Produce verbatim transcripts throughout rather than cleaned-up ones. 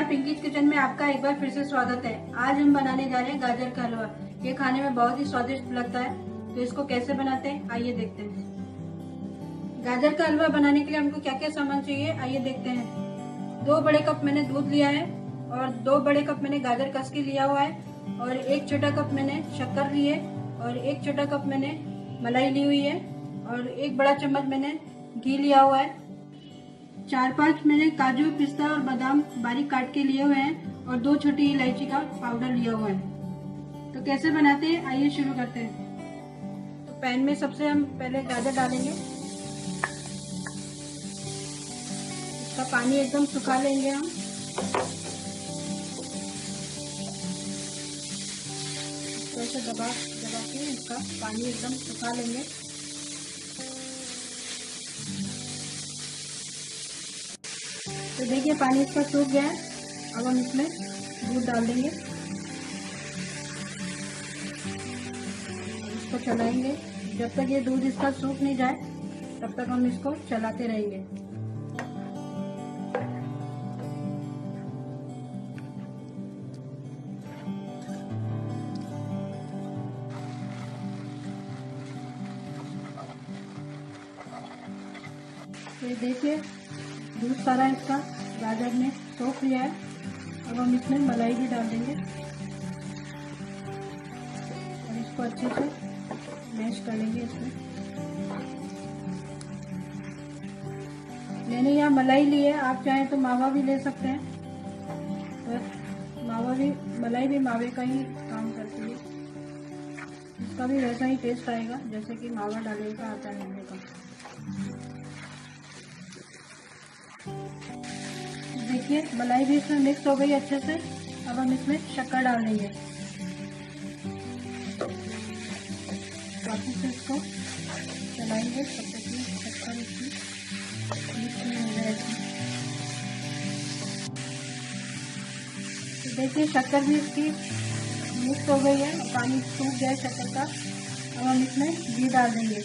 Pinkies kitchen में आपका एक बार फिर से स्वागत है। आज हम बनाने जा रहे हैं गाजर का हलवा। ये खाने में बहुत ही स्वादिष्ट लगता है, तो इसको कैसे बनाते हैं आइए देखते हैं। गाजर का हलवा बनाने के लिए हमको क्या क्या सामान चाहिए आइए देखते हैं। दो बड़े कप मैंने दूध लिया है और दो बड़े कप मैंने गाजर कस के लिया हुआ है और एक छोटा कप मैंने शक्कर ली है और एक छोटा कप मैंने मलाई ली हुई है और एक बड़ा चम्मच मैंने घी लिया हुआ है। चार पांच मैंने काजू, पिस्ता और बादाम बारीक काट के लिए हुए हैं और दो छोटी इलायची का पाउडर लिया हुआ है। तो कैसे बनाते हैं आइए शुरू करते हैं। तो पैन में सबसे हम पहले गाजर डालेंगे। इसका पानी एकदम सुखा लेंगे हम। ऐसे दबा दबा के इसका पानी एकदम सुखा लेंगे। तो देखिए पानी इसका सूख गया है। अब हम इसमें दूध डाल देंगे, इसको चलाएंगे जब तक ये दूध इसका सूख नहीं जाए, तब तक हम इसको चलाते रहेंगे। तो ये देखिए दूध सारा इसका गाजर ने सोख लिया है। अब हम इसमें मलाई भी डाल देंगे और इसको अच्छे से मैश कर लेंगे। इसमें मैंने यहाँ मलाई ली है, आप चाहें तो मावा भी ले सकते हैं। और मावा भी मलाई भी मावे का ही काम करती है, इसका भी वैसा ही टेस्ट आएगा जैसे कि मावा डालने का आता है मावे का। देखिए मलाई भी इसमें मिक्स हो गई अच्छे से। अब हम इसमें शक्कर डाल देंगे। वापस से इसको चलाएंगे तब तक कि शक्कर इसकी मिक्स नहीं हो जाएगी। तो देखिए शक्कर भी इसकी मिक्स हो गई है, पानी सूख गया है शक्कर का। अब हम इसमें घी डाल देंगे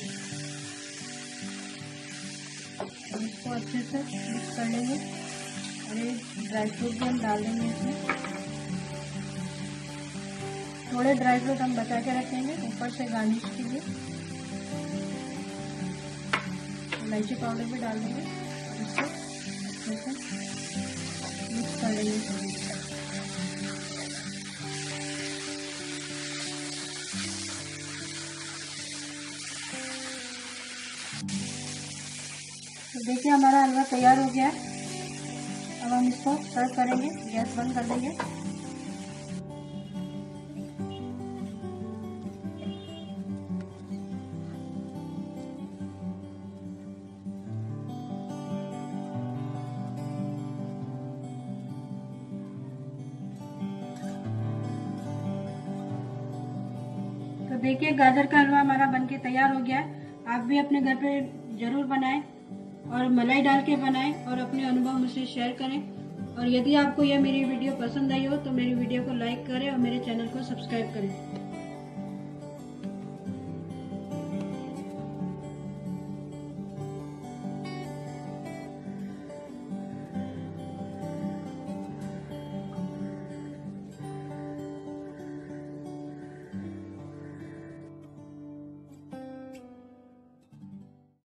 और इसको अच्छे से मिक्स कर लेंगे और ड्राई फ्रूट भी हम डाल देंगे इसमें। थोड़े ड्राई फ्रूट हम बचा के रखेंगे ऊपर से गार्निश के लिए। इलायची पाउडर भी डाल देंगे और इसको अच्छे से मिक्स कर लेंगे। तो देखिए हमारा हलवा तैयार हो गया है। अब हम इसको सर्व करेंगे। गैस बंद कर देंगे। तो देखिए गाजर का हलवा हमारा बनके तैयार हो गया है। आप भी अपने घर पे जरूर बनाएं और मलाई डाल के बनाएं और अपने अनुभव मुझसे शेयर करें। और यदि आपको यह मेरी वीडियो पसंद आई हो तो मेरी वीडियो को लाइक करें और मेरे चैनल को सब्सक्राइब करें।